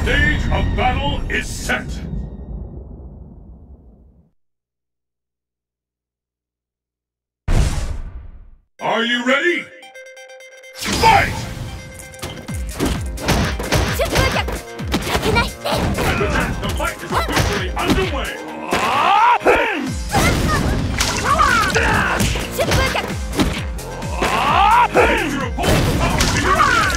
stage of battle is set! Are you ready? Fight! The fight is officially underway! Use your opponent's power to your advantage!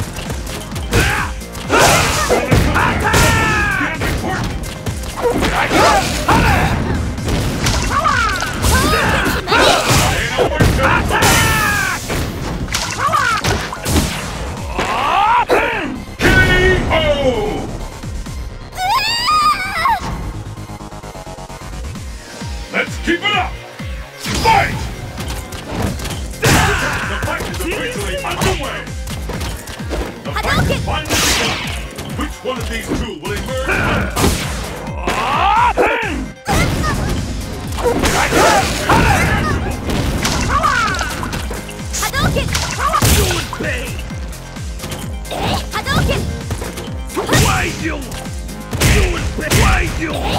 Let's keep it up! Fight! The fight is officially underway! The fight is finally begun! Which one of these two will emerge on top? Hadouken! You would pay! Hadouken! Why you? You would pay! Why you?